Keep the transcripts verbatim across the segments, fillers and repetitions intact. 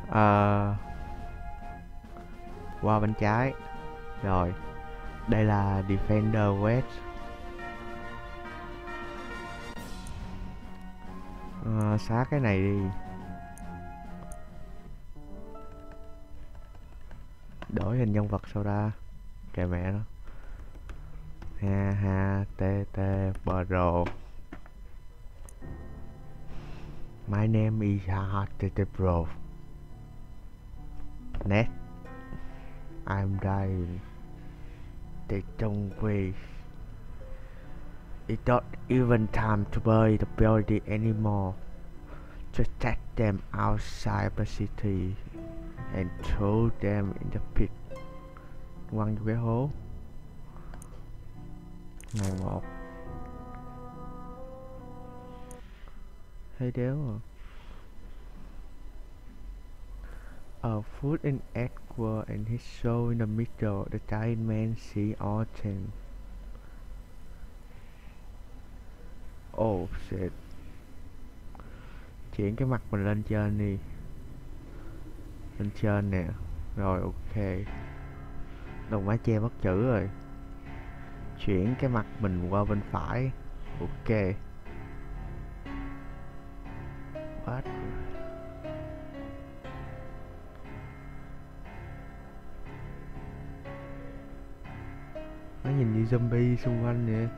Ờ, qua bên trái. Rồi, đây là Defender West. Ờ, xá cái này đi. Đổi hình nhân vật sao ra. Kệ mẹ nó. Ha ha tê tê bro. My name is ha tê tê bro. Net. I'm dying. They don't wait. It's not even time to bury the body anymore. Just take them outside the city and throw them in the pit. Quăng vô cái hố. Ngày một. Thấy đéo à. A foot in Edward and his soul in the middle. The giant man see all things. Oh shit. Chuyển cái mặt mình lên trên đi. Lên trên nè. Rồi ok. Đầu má che mất chữ rồi. Chuyển cái mặt mình qua bên phải. Ok. What? Nó nhìn như zombie xung quanh vậy.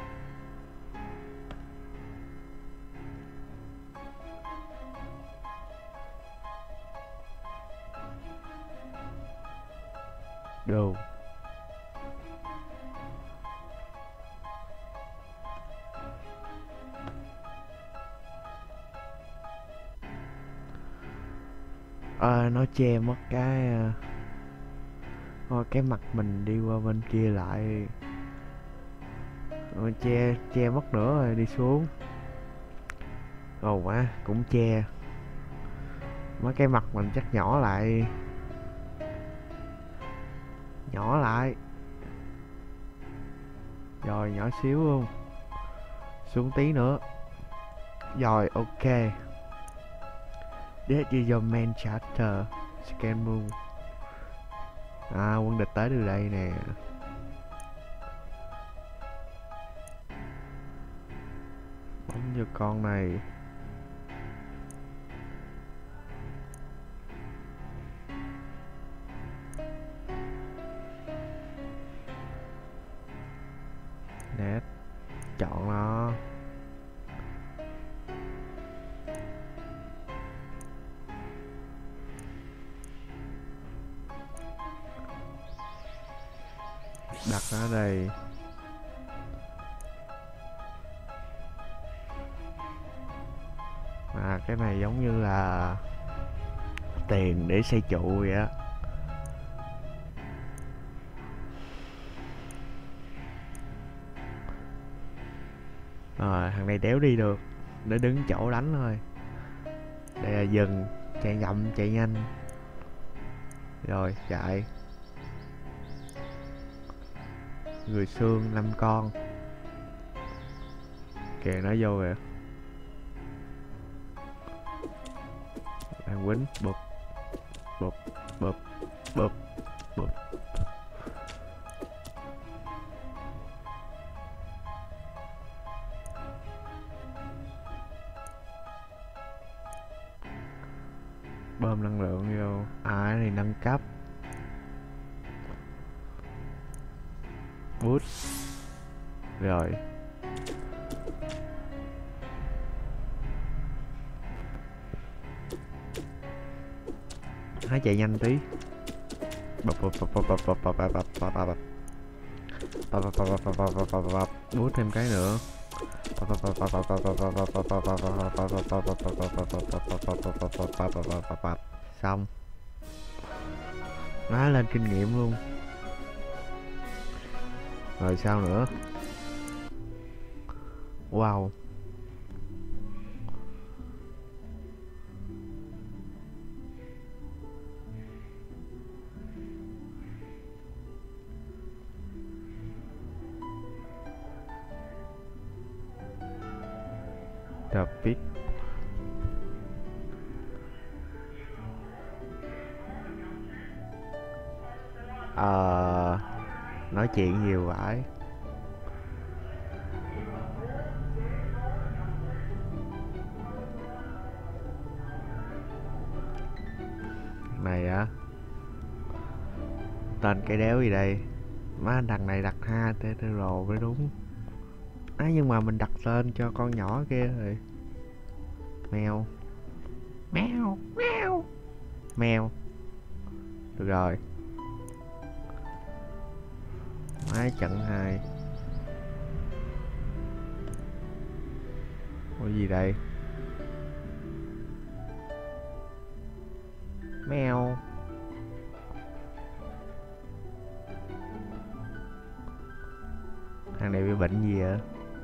Đồ. À, nó che mất cái thôi cái mặt mình đi qua bên kia lại. Rồi che che mất nữa rồi đi xuống. Ồ quá cũng che. Mấy cái mặt mình chắc nhỏ lại. Nhỏ lại. Rồi nhỏ xíu luôn. Xuống tí nữa. Rồi ok. This is your main chapter. Scan moon. À quân địch tới từ đây nè. Bấm vô con này. Nét. Chọn nó. Đặt nó ở đây. À cái này giống như là tiền để xây trụ vậy á. Rồi thằng này đéo đi được. Để đứng chỗ đánh thôi. Đây là dừng. Chạy chậm chạy nhanh. Rồi chạy. Người xương năm con. Kìa nó vô kìa. Thằng quýnh bụp bụp bụp bụp bụp. Bơm năng lượng vô. À cái này nâng cấp. Boost. Rồi. Hãy chạy nhanh tí. Bút thêm cái nữa. Xong. Nó lên kinh nghiệm luôn. Rồi sao nữa? Wow. The Pit. Ờ, nói chuyện nhiều vãi. Này á, tên cái đéo gì đây? Má thằng này đặt ha tê tê rồ mới đúng. Á nhưng mà mình đặt tên cho con nhỏ kia rồi. Mèo. Mèo, mèo. Mèo. Được rồi. Má trận hai. Ủa gì đây? Mèo. Thằng này bị bệnh gì vậy?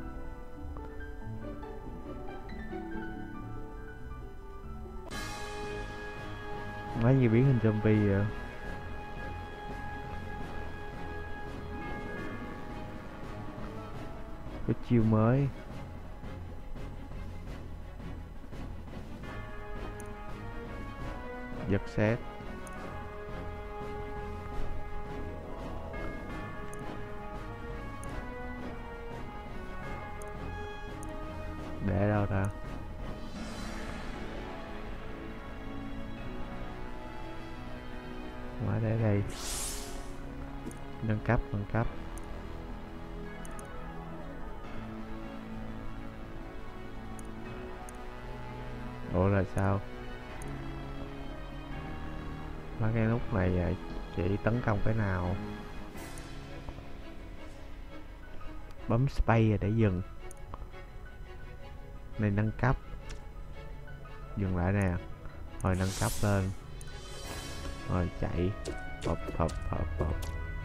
Má gì biến hình zombie vậy? Có chiêu mới. Giật xét. Để đâu ta? Má để đây. Nâng cấp, nâng cấp. Ủa là sao? Mấy cái nút này chỉ tấn công cái nào? Bấm space để dừng. Này nâng cấp. Dừng lại nè. Rồi nâng cấp lên. Rồi chạy. Phập phập phập phập.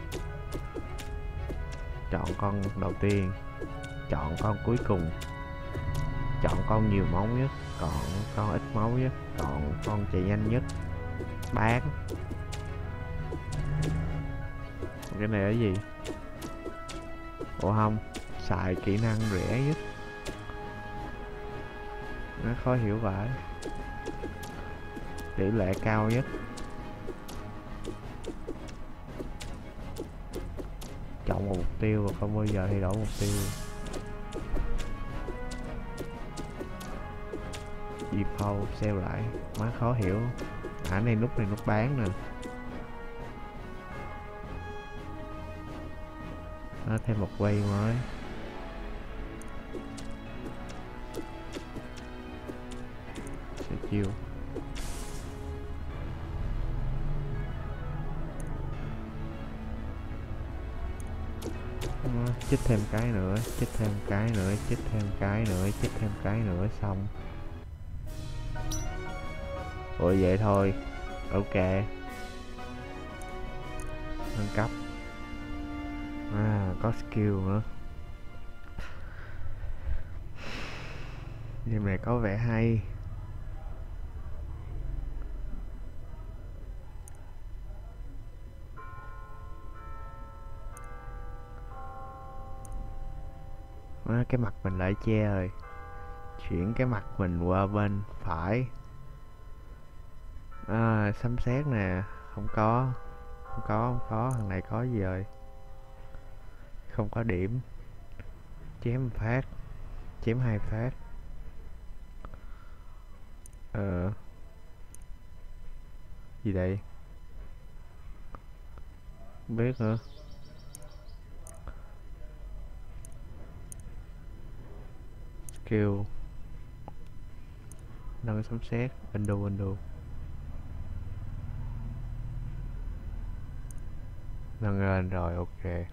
Chọn con đầu tiên. Chọn con cuối cùng. Chọn con nhiều máu nhất. Còn con ít máu nhất. Còn con chạy nhanh nhất. Bán. Cái này là gì? Ủa không. Xài kỹ năng rẻ nhất. Nó khó hiểu vậy. Tỷ lệ cao nhất. Chọn một mục tiêu và không bao giờ thay đổi mục tiêu. Default save lại. Má khó hiểu. À này nút này nút bán nè. Nó thêm một quay mới. Sẽ chiêu. Chích thêm cái nữa, chích thêm cái nữa, chích thêm cái nữa, chích thêm cái nữa xong. Ủa vậy thôi. Ok. Nâng cấp. À có skill nữa. Game này có vẻ hay. À, cái mặt mình lại che rồi. Chuyển cái mặt mình qua bên phải. À, sấm sét nè. Không có. Không có, không có. Thằng này có gì rồi? Không có điểm. Chém một phát. Chém hai phát. Ờ. Gì đây? Không biết nữa. Skill. Nâng sấm sét. Undo undo. Nâng lên rồi, ok.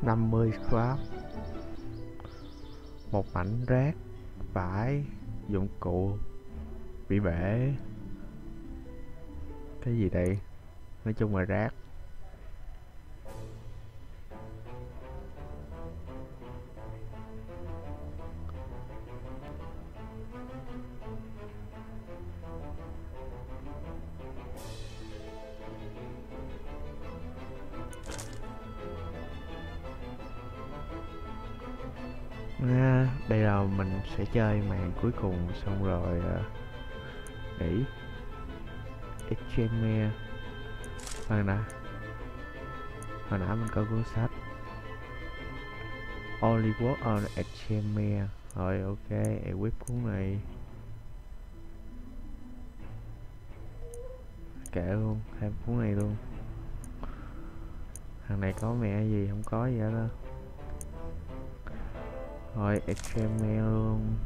năm mươi scrap, một mảnh rác, vải, dụng cụ bị bể. Cái gì đây? Nói chung là rác. À, đây là mình sẽ chơi màn cuối cùng xong rồi uh, nghỉ. Extreme khoan đã, hồi nãy mình có cuốn sách Only Work on Extreme rồi. Ok, equip cuốn này, kệ luôn, thêm cuốn này luôn. Thằng này có mẹ gì không có gì hết đó. Rồi Extreme luôn.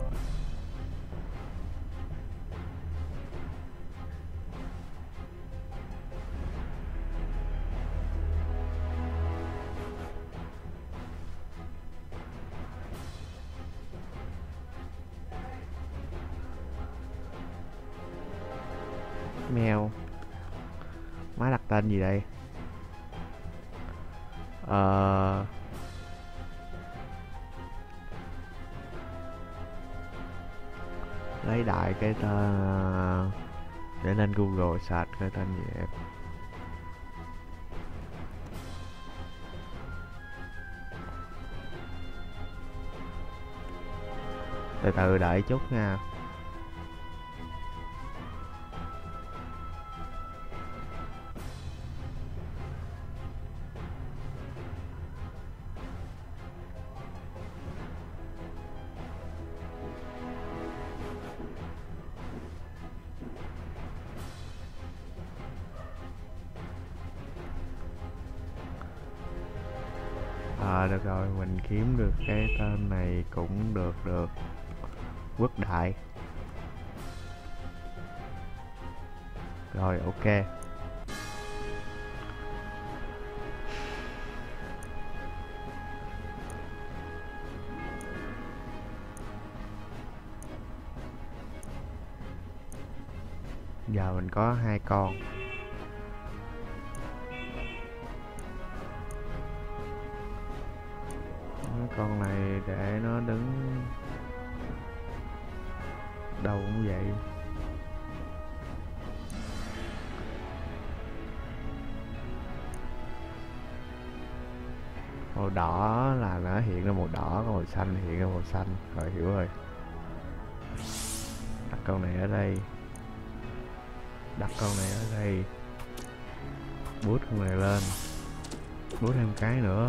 Mèo má đặt tên gì đây? Ờ lấy đại cái tên để lên Google search cái tên gì em. Từ từ đợi chút nha. À được rồi, mình kiếm được cái tên này cũng được được. Quốc đại. Rồi ok. Giờ mình có hai con. Con này để nó đứng đâu cũng vậy. Màu đỏ là nó hiện ra màu đỏ, còn màu xanh hiện ra màu xanh. Rồi hiểu rồi. Đặt con này ở đây, đặt con này ở đây, bút con này lên, bút thêm cái nữa.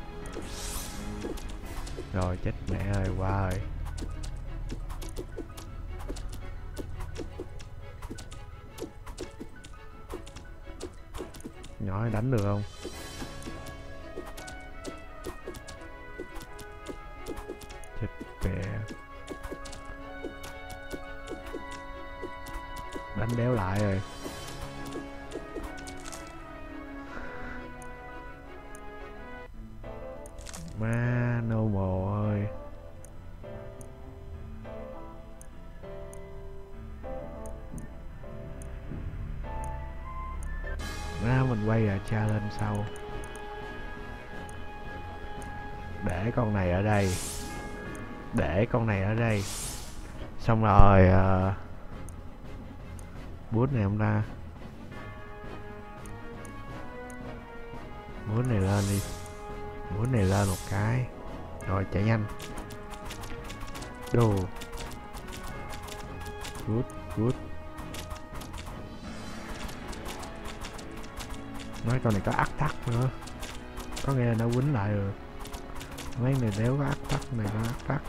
Rồi chết mẹ ơi, qua rồi. Nhỏ này đánh được không? Chết mẹ. Đánh đéo lại rồi. Ma normal ơi. Ra mình quay ra challenge sau. Để con này ở đây, để con này ở đây. Xong rồi uh, bút này không ta, bút này lên đi, bút này lên một cái. Rồi chạy nhanh. Đồ good good. Nói con này có ác tắc nữa, có nghĩa là nó quýnh lại rồi. Mấy này đéo có ác tắc, này có ác tắc.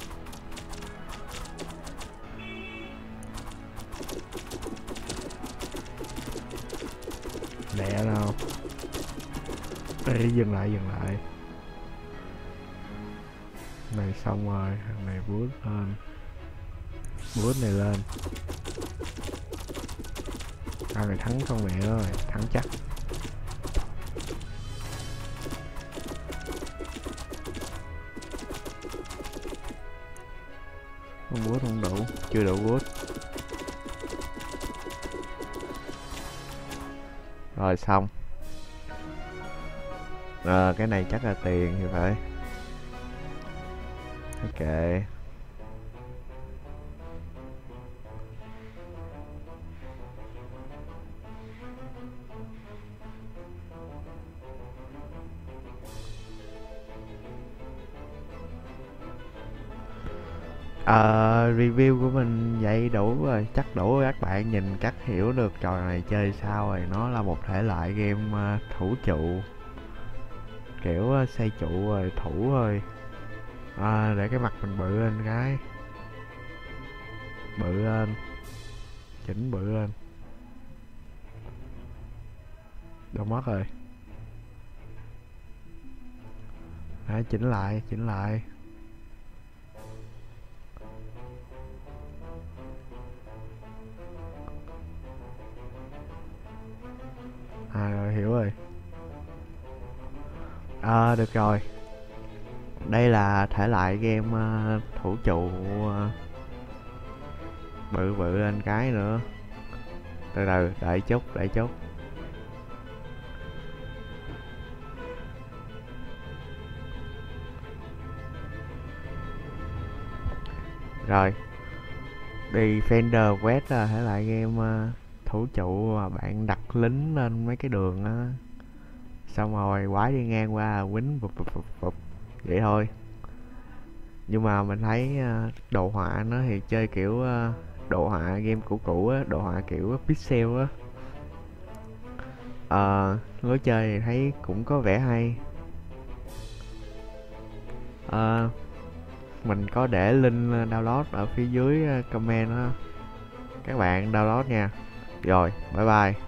Lẹ nào. Ê, dừng lại dừng lại. Này xong rồi, thằng này boost lên, boost này lên. Thằng này thắng con mẹ ơi, thắng chắc. Wood không đủ, chưa đủ wood. Rồi xong. Ờ, cái này chắc là tiền thì phải. Ok. Ờ, review của mình vậy đủ rồi, chắc đủ rồi. Các bạn nhìn cách hiểu được trò này chơi sao rồi. Nó là một thể loại game ờ, thủ trụ, kiểu ờ, xây trụ rồi thủ rồi. À, để cái mặt mình bự lên cái, bự lên, chỉnh bự lên. Đâu mất rồi. À, chỉnh lại, chỉnh lại. À rồi, hiểu rồi. À, được rồi. Đây là thể loại game ờ, thủ trụ, ờ, bự bự lên cái nữa. Từ từ, đợi chút, đợi chút. Rồi, Defender Quest là thể loại game ờ, thủ trụ mà bạn đặt lính lên mấy cái đường á, xong rồi quái đi ngang qua quýnh vụp vụp vụp vụp vậy thôi. Nhưng mà mình thấy ờ, đồ họa nó thì chơi kiểu ờ, đồ họa game cũ cũ á, đồ họa kiểu pixel á. Ờ, lối chơi thì thấy cũng có vẻ hay. Ờ, mình có để link download ở phía dưới ờ, comment á, các bạn download nha. Rồi, bye bye.